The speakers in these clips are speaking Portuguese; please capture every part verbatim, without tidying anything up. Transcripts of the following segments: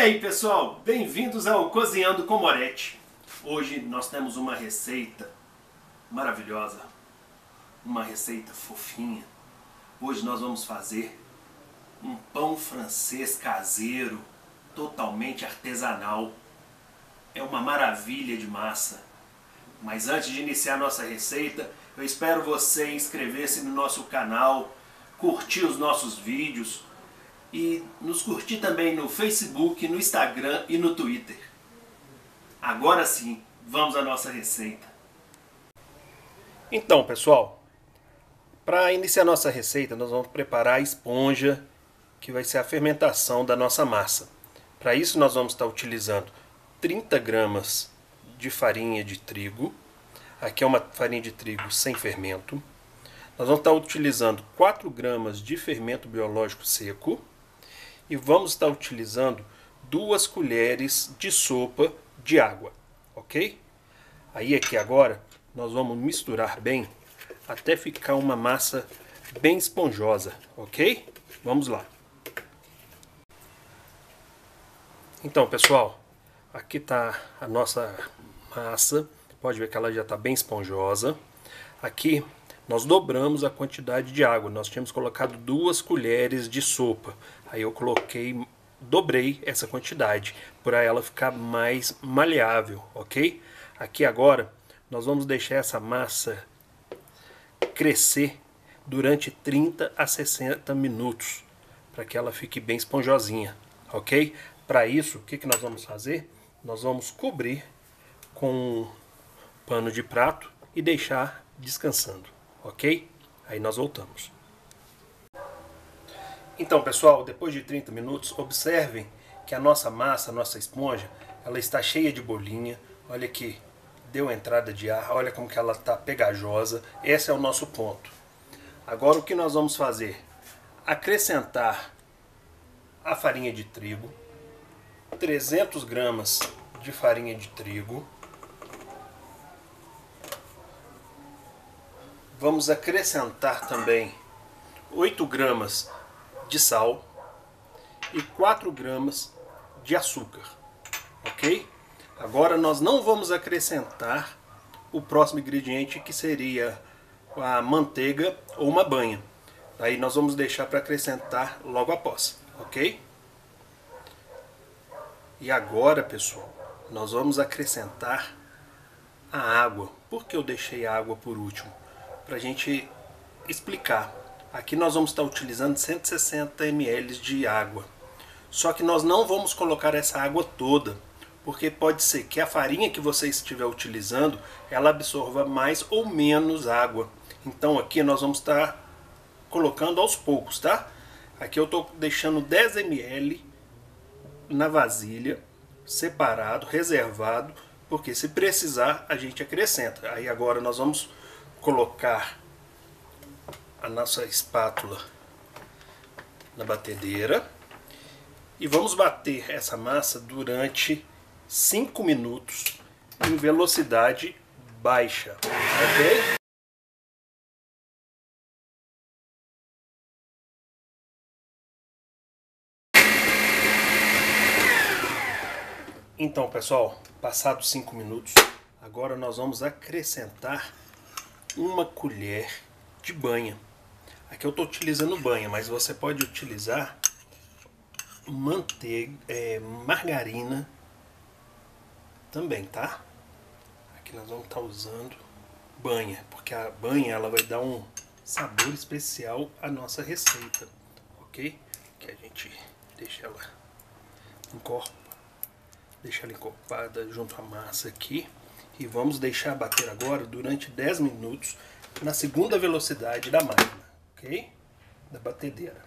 aí pessoal, bem-vindos ao Cozinhando com Moretti. Hoje nós temos uma receita maravilhosa, uma receita fofinha. Hoje nós vamos fazer um pão francês caseiro, totalmente artesanal. É uma maravilha de massa. Mas antes de iniciar a nossa receita, eu espero você inscrever-se no nosso canal, curtir os nossos vídeos e nos curtir também no Facebook, no Instagram e no Twitter. Agora sim, vamos à nossa receita. Então pessoal, para iniciar a nossa receita nós vamos preparar a esponja, que vai ser a fermentação da nossa massa. Para isso nós vamos estar utilizando trinta gramas de farinha de trigo. Aqui é uma farinha de trigo sem fermento. Nós vamos estar utilizando quatro gramas de fermento biológico seco. E vamos estar utilizando duas colheres de sopa de água, ok? Aí aqui agora nós vamos misturar bem até ficar uma massa bem esponjosa, ok? Vamos lá. Então pessoal, aqui está a nossa massa, pode ver que ela já está bem esponjosa. Aqui nós dobramos a quantidade de água, nós tínhamos colocado duas colheres de sopa. Aí eu coloquei, dobrei essa quantidade, para ela ficar mais maleável, ok? Aqui agora, nós vamos deixar essa massa crescer durante trinta a sessenta minutos, para que ela fique bem esponjosinha, ok? Para isso, o que, que nós vamos fazer? Nós vamos cobrir com um pano de prato e deixar descansando, ok? Aí nós voltamos. Então pessoal, depois de trinta minutos, observem que a nossa massa, a nossa esponja, ela está cheia de bolinha. Olha aqui, deu entrada de ar, olha como que ela está pegajosa. Esse é o nosso ponto. Agora o que nós vamos fazer? Acrescentar a farinha de trigo, trezentas gramas de farinha de trigo. Vamos acrescentar também oito gramas de sal e quatro gramas de açúcar, ok? Agora nós não vamos acrescentar o próximo ingrediente, que seria a manteiga ou uma banha. Aí nós vamos deixar para acrescentar logo após, ok? E agora pessoal, nós vamos acrescentar a água. Por que eu deixei a água por último? Para a gente explicar. Aqui nós vamos estar utilizando cento e sessenta mililitros de água. Só que nós não vamos colocar essa água toda, porque pode ser que a farinha que você estiver utilizando, ela absorva mais ou menos água. Então aqui nós vamos estar colocando aos poucos, tá? Aqui eu estou deixando dez mililitros na vasilha, separado, reservado, porque se precisar a gente acrescenta. Aí agora nós vamos colocar a nossa espátula na batedeira e vamos bater essa massa durante cinco minutos em velocidade baixa, ok? Então pessoal, passados cinco minutos, agora nós vamos acrescentar uma colher de banha. Aqui eu estou utilizando banha, mas você pode utilizar manteiga, é, margarina também, tá? Aqui nós vamos estar usando banha, porque a banha ela vai dar um sabor especial à nossa receita, ok? Que a gente deixa ela encorpa, deixa ela encorpada junto à massa aqui. E vamos deixar bater agora durante dez minutos na segunda velocidade da máquina, ok? Da batedeira.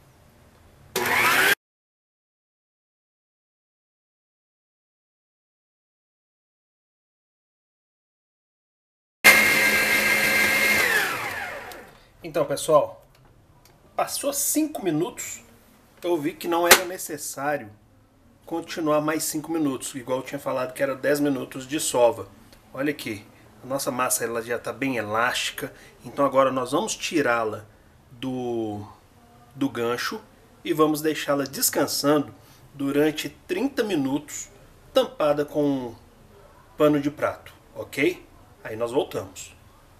Então pessoal, passou cinco minutos, eu vi que não era necessário continuar mais cinco minutos, igual eu tinha falado que era dez minutos de sova. Olha aqui, a nossa massa ela já está bem elástica, então agora nós vamos tirá-la do, do gancho e vamos deixá-la descansando durante trinta minutos, tampada com um pano de prato, ok? Aí nós voltamos.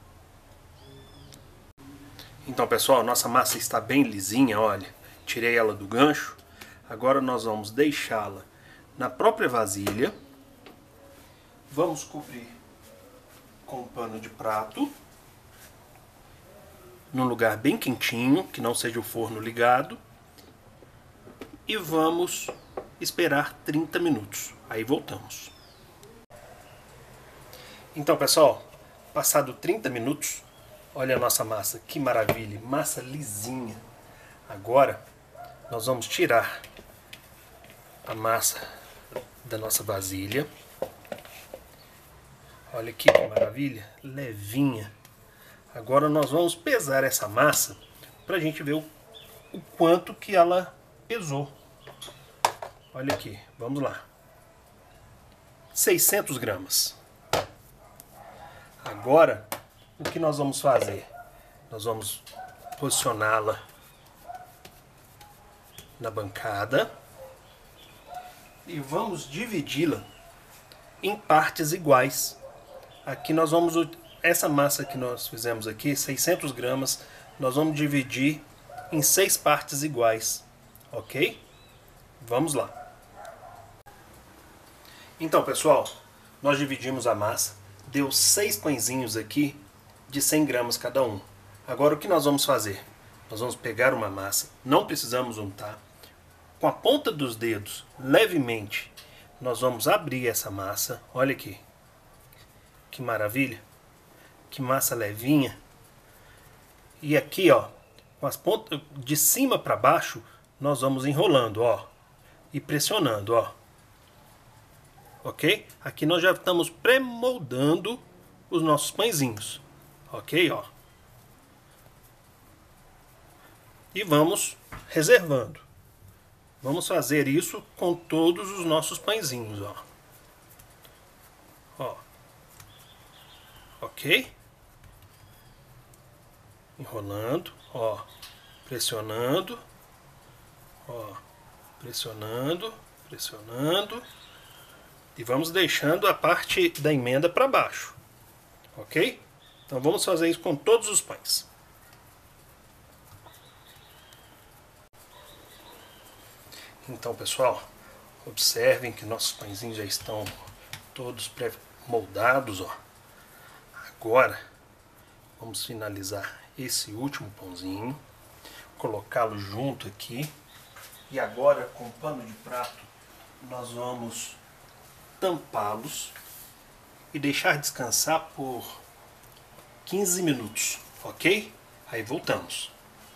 Então, pessoal, nossa massa está bem lisinha, olha. Tirei ela do gancho. Agora nós vamos deixá-la na própria vasilha. Vamos cobrir com um pano de prato, num lugar bem quentinho, que não seja o forno ligado. E vamos esperar trinta minutos. Aí voltamos. Então, pessoal, passado trinta minutos, olha a nossa massa, que maravilha, massa lisinha. Agora nós vamos tirar a massa da nossa vasilha. Olha aqui que maravilha, levinha. Agora nós vamos pesar essa massa para a gente ver o, o quanto que ela pesou. Olha aqui, vamos lá. seiscentos gramas. Agora, o que nós vamos fazer? Nós vamos posicioná-la na bancada e vamos dividi-la em partes iguais. Aqui nós vamos, essa massa que nós fizemos aqui, seiscentos gramas, nós vamos dividir em seis partes iguais, ok? Vamos lá. Então, pessoal, nós dividimos a massa, deu seis pãezinhos aqui de cem gramas cada um. Agora o que nós vamos fazer? Nós vamos pegar uma massa, não precisamos untar, com a ponta dos dedos, levemente, nós vamos abrir essa massa. Olha aqui, que maravilha, que massa levinha. E aqui, ó, com as pontas de cima para baixo, nós vamos enrolando, ó, e pressionando, ó. Ok? Aqui nós já estamos pré-moldando os nossos pãezinhos. Ok? Ó. E vamos reservando. Vamos fazer isso com todos os nossos pãezinhos. Ó. Ó. Ok? Enrolando. Ó. Pressionando. Ó. Pressionando. Pressionando. E vamos deixando a parte da emenda para baixo, ok? Então vamos fazer isso com todos os pães. Então, pessoal, observem que nossos pãezinhos já estão todos pré-moldados, ó. Agora, vamos finalizar esse último pãozinho, colocá-lo junto aqui. E agora, com o pano de prato, nós vamos tampá-los e deixar descansar por quinze minutos, ok? Aí voltamos.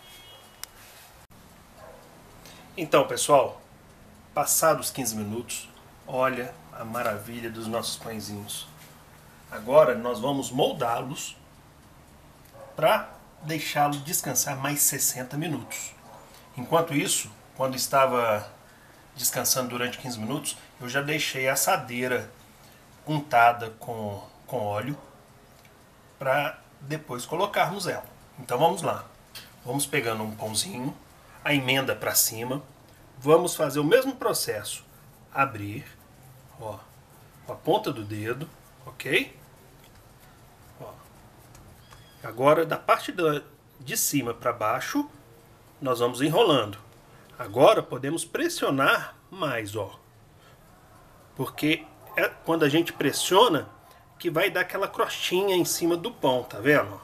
Então, pessoal, passados quinze minutos, olha a maravilha dos nossos pãezinhos. Agora nós vamos moldá-los para deixá-lo descansar mais sessenta minutos. Enquanto isso, quando estava descansando durante quinze minutos, eu já deixei a assadeira untada com, com óleo para depois colocarmos ela. Então vamos lá. Vamos pegando um pãozinho, a emenda para cima, vamos fazer o mesmo processo. Abrir, ó, com a ponta do dedo, ok? Ó. Agora da parte da, de cima para baixo, nós vamos enrolando. Agora podemos pressionar mais, ó. Porque é quando a gente pressiona que vai dar aquela crostinha em cima do pão, tá vendo?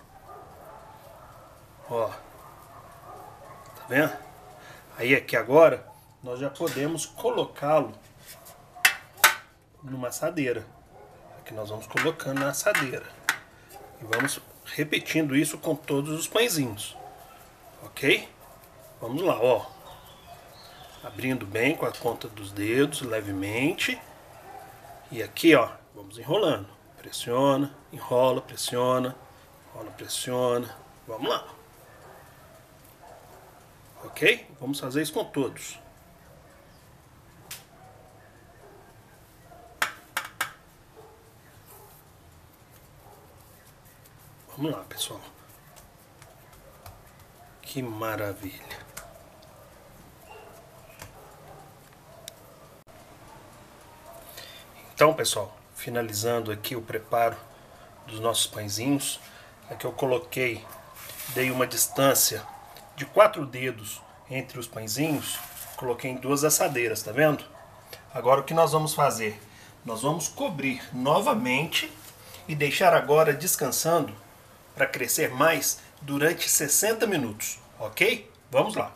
Ó. Tá vendo? Aí aqui agora nós já podemos colocá-lo numa assadeira. Aqui nós vamos colocando na assadeira. E vamos repetindo isso com todos os pãezinhos. Ok? Vamos lá, ó. Abrindo bem com a ponta dos dedos, levemente. E aqui, ó, vamos enrolando. Pressiona, enrola, pressiona, enrola, pressiona. Vamos lá. Ok? Vamos fazer isso com todos. Vamos lá, pessoal. Que maravilha. Então, pessoal, finalizando aqui o preparo dos nossos pãezinhos, aqui eu coloquei, dei uma distância de quatro dedos entre os pãezinhos, coloquei em duas assadeiras, tá vendo? Agora o que nós vamos fazer? Nós vamos cobrir novamente e deixar agora descansando para crescer mais durante sessenta minutos, ok? Vamos lá!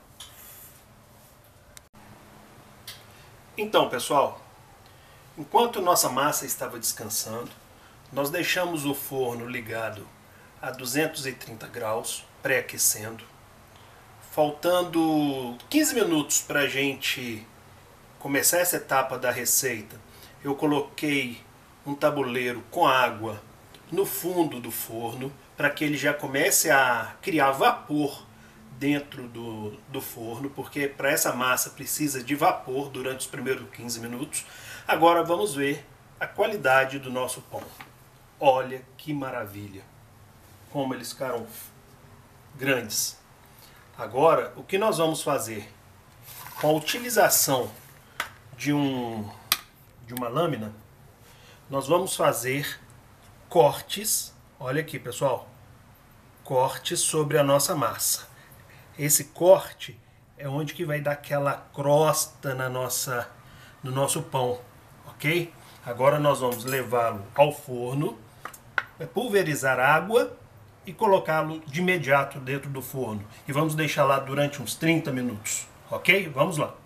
Então, pessoal, enquanto nossa massa estava descansando, nós deixamos o forno ligado a duzentos e trinta graus, pré-aquecendo. Faltando quinze minutos para a gente começar essa etapa da receita, eu coloquei um tabuleiro com água no fundo do forno para que ele já comece a criar vapor dentro do, do forno, porque para essa massa precisa de vapor durante os primeiros quinze minutos. Agora vamos ver a qualidade do nosso pão. Olha que maravilha! Como eles ficaram grandes. Agora, o que nós vamos fazer? Com a utilização de, um, de uma lâmina, nós vamos fazer cortes. Olha aqui, pessoal. Cortes sobre a nossa massa. Esse corte é onde que vai dar aquela crosta na nossa, no nosso pão, ok? Agora nós vamos levá-lo ao forno, pulverizar água e colocá-lo de imediato dentro do forno. E vamos deixar lá durante uns trinta minutos, ok? Vamos lá.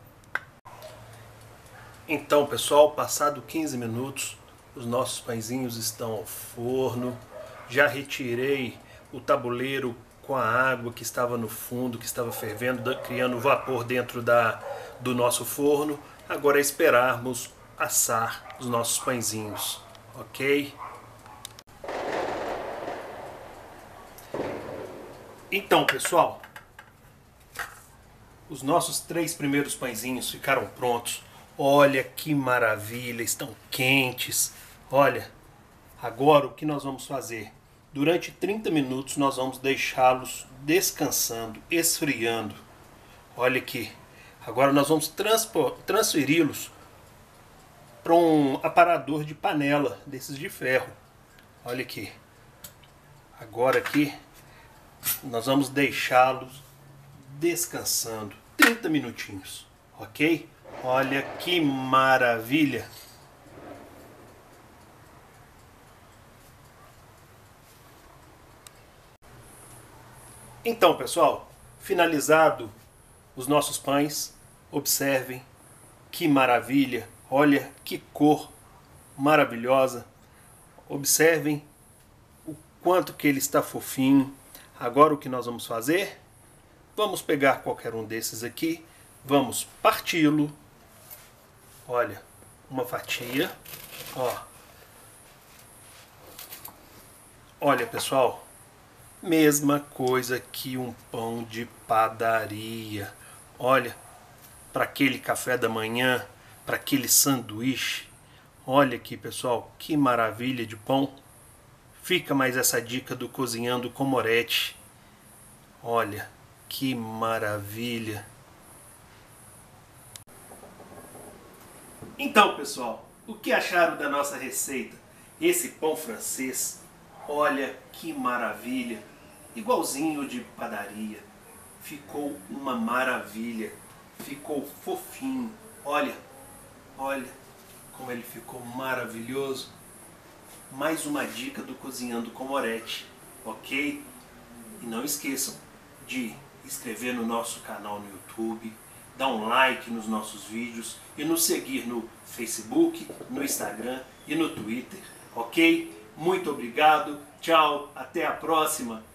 Então, pessoal, passado quinze minutos, os nossos pãezinhos estão ao forno. Já retirei o tabuleiro com a água que estava no fundo, que estava fervendo, criando vapor dentro da, do nosso forno. Agora é esperarmos assar os nossos pãezinhos, ok? Então, pessoal, os nossos três primeiros pãezinhos ficaram prontos. Olha que maravilha, estão quentes. Olha, agora o que nós vamos fazer? Durante trinta minutos nós vamos deixá-los descansando, esfriando. Olha aqui. Agora nós vamos transferi-los para um aparador de panela desses de ferro. Olha aqui. Agora aqui nós vamos deixá-los descansando trinta minutinhos, ok? Olha que maravilha! Então, pessoal, finalizado os nossos pães, observem que maravilha, olha que cor maravilhosa, observem o quanto que ele está fofinho. Agora o que nós vamos fazer? Vamos pegar qualquer um desses aqui, vamos parti-lo, olha, uma fatia, ó. Olha, pessoal, mesma coisa que um pão de padaria. Olha, para aquele café da manhã, para aquele sanduíche. Olha aqui, pessoal, que maravilha de pão. Fica mais essa dica do Cozinhando com Moretti. Olha, que maravilha. Então, pessoal, o que acharam da nossa receita? Esse pão francês, olha que maravilha. Igualzinho de padaria. Ficou uma maravilha. Ficou fofinho. Olha, olha como ele ficou maravilhoso. Mais uma dica do Cozinhando com Moretti, ok? E não esqueçam de inscrever no nosso canal no YouTube, dar um like nos nossos vídeos e nos seguir no Facebook, no Instagram e no Twitter, ok? Muito obrigado, tchau, até a próxima!